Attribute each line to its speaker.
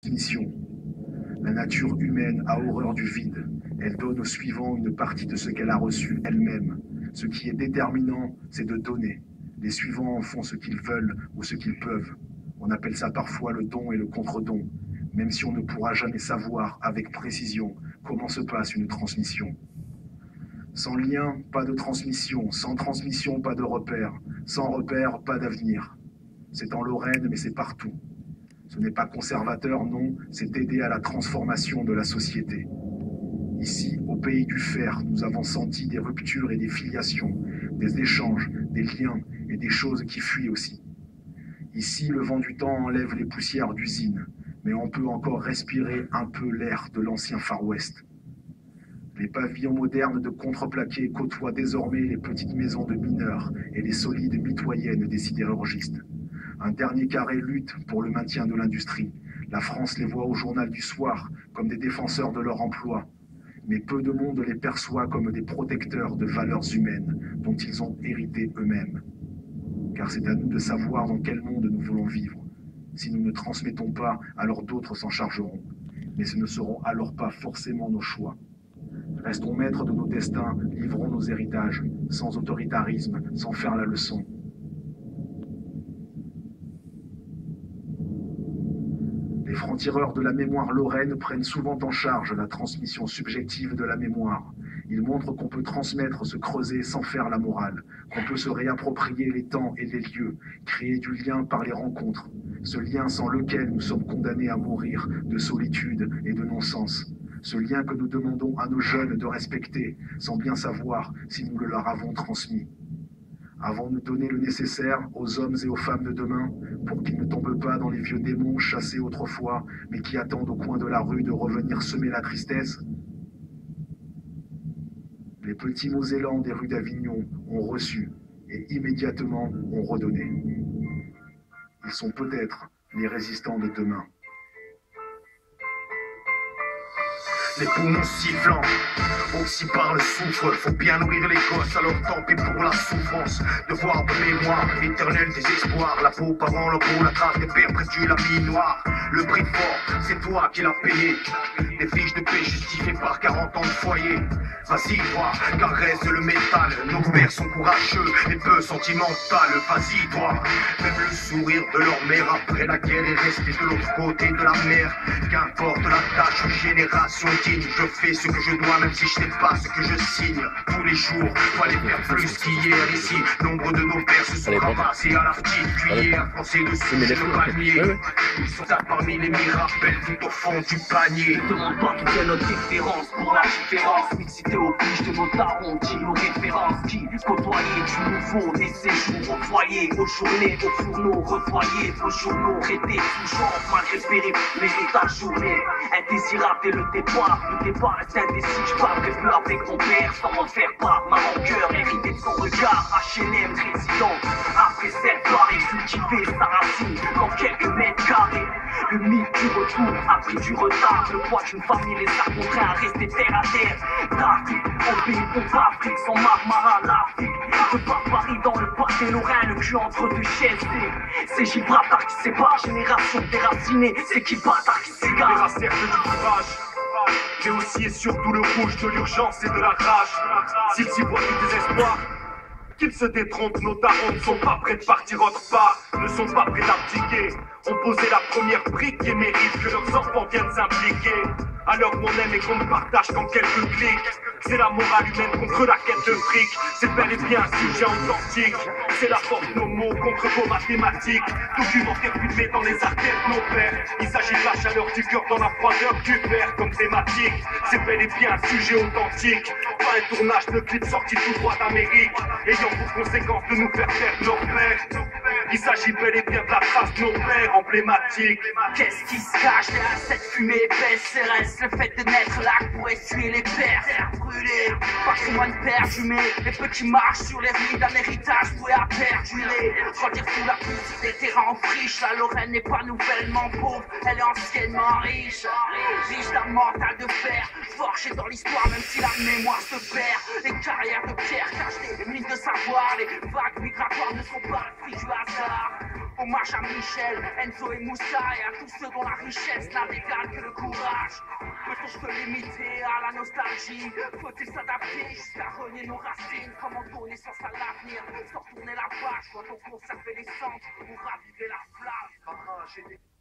Speaker 1: transmission. La nature humaine a horreur du vide. Elle donne au suivant une partie de ce qu'elle a reçu elle-même. Ce qui est déterminant, c'est de donner. Les suivants en font ce qu'ils veulent ou ce qu'ils peuvent. On appelle ça parfois le don et le contre-don, même si on ne pourra jamais savoir avec précision comment se passe une transmission. Sans lien, pas de transmission. Sans transmission, pas de repère. Sans repère, pas d'avenir. C'est en Lorraine, mais c'est partout. Ce n'est pas conservateur, non, c'est aider à la transformation de la société. Ici, au pays du fer, nous avons senti des ruptures et des filiations, des échanges, des liens et des choses qui fuient aussi. Ici, le vent du temps enlève les poussières d'usines, mais on peut encore respirer un peu l'air de l'ancien Far West. Les pavillons modernes de contreplaqué côtoient désormais les petites maisons de mineurs et les solides mitoyennes des sidérurgistes. Un dernier carré lutte pour le maintien de l'industrie. La France les voit au journal du soir comme des défenseurs de leur emploi. Mais peu de monde les perçoit comme des protecteurs de valeurs humaines dont ils ont hérité eux-mêmes. Car c'est à nous de savoir dans quel monde nous voulons vivre. Si nous ne transmettons pas, alors d'autres s'en chargeront. Mais ce ne seront alors pas forcément nos choix. Restons maîtres de nos destins, livrons nos héritages, sans autoritarisme, sans faire la leçon. Les francs-tireurs de la mémoire lorraine prennent souvent en charge la transmission subjective de la mémoire. Ils montrent qu'on peut transmettre, se creuser sans faire la morale, qu'on peut se réapproprier les temps et les lieux, créer du lien par les rencontres, ce lien sans lequel nous sommes condamnés à mourir de solitude et de non-sens, ce lien que nous demandons à nos jeunes de respecter, sans bien savoir si nous le leur avons transmis. Avons-nous donné le nécessaire aux hommes et aux femmes de demain pour qu'ils ne tombent pas dans les vieux démons chassés autrefois, mais qui attendent au coin de la rue de revenir semer la tristesse? Les petits Mosellans des rues d'Avignon ont reçu et immédiatement ont redonné. Ils sont peut-être les résistants de demain.
Speaker 2: Les poumons sifflants, aussi par le souffle. Faut bien nourrir les gosses, alors tant pis pour la souffrance. Devoir de mémoire, l'éternel désespoir. La peau avant le peau, la trace des pères précieux, la mine noire. Le prix fort, c'est toi qui l'as payé. Des fiches de paix justifiées par 40 ans de foyer. Vas-y toi, caresse le métal. Nos pères sont courageux et peu sentimental. Vas-y toi, même le sourire de leur mère après la guerre est resté de l'autre côté de la mer. Qu'importe la tâche, génération digne. Je fais ce que je dois même si je n'ai pas ce que je signe. Tous les jours, fallait faire plus qu'hier ici. Nombre de nos pères se sont ramassés à la petite cuillère. Français dessus le panier. Ils sont là parmi les miracles tout au fond du panier.
Speaker 3: Ne demande pas quelle est notre différence pour la différence. Mixité oblige de nos darons, dit nos références. Qui côtoyer du nouveau, des séjours au foyer, aux journées, aux fourneaux, refoyés, aux journaux, traités sous genre, malgré périple, l'héritage journée. Indésirable dès le départ est indécis, je parlerai plus avec mon père sans m'en faire part. Ma rancœur héritée de son regard, H&M résident. Après cette soirée, cultiver sa racine dans quelques mètres carrés. Le mythe du retour a pris du retard. Le poids d'une famille les a contraints à rester terre à terre. Trafic, au pays de Afrique, sans Marmara, l'Afrique. Je pars Paris dans le pâté lorrain, le cul entre deux chaises. C'est Gibraltar qui sépare, génération déracinée. C'est qui bâtard qui s'égare.
Speaker 2: La cercle du clivage. Mais aussi et surtout le rouge de l'urgence et de la rage. S'ils s'y voient du désespoir, qu'ils se détrompent, nos darons ne sont pas prêts de partir autre part, ne sont pas prêts d'abdiquer, ont posé la première brique et méritent que leurs enfants viennent s'impliquer. Alors qu'on aime et qu'on ne partage qu'en quelques clics. C'est la morale humaine contre la quête de fric. C'est bel et bien un sujet authentique. C'est la force de nos mots contre vos mathématiques. Documentaire filmé dans les artères de nos pères. Il s'agit de la chaleur du cœur dans la froideur du verre comme thématique. C'est bel et bien un sujet authentique. Pas un tournage de clip sorti tout droit d'Amérique, ayant pour conséquence de nous faire taire nos pères. Il s'agit bel et bien de la trace de nos pères emblématiques.
Speaker 3: Qu'est-ce qui se cache derrière cette fumée épaisse? Reste le fait de naître là pour essuyer les pertes. Brûlé, patrimoine perdu, mais les petits marchent sur les ruines d'un héritage voué à perdurer. Grandir sous la pluie des terrains en friche. La Lorraine n'est pas nouvellement pauvre, elle est anciennement riche. Riche d'un mental de fer, forgé dans l'histoire même si la mémoire se perd. Les carrières de pierre cachent des mines de savoir. Les vagues migratoires ne sont pas le fruit du hasard. Hommage à Michel, Enzo et Moussa et à tous ceux dont la richesse n'a d'égal que le courage. Peut-on se limiter à la nostalgie? Faut-il s'adapter jusqu'à renier nos racines? Comment donner sens à l'avenir sans tourner la page? Doit-on conserver les cendres ou raviver la flamme?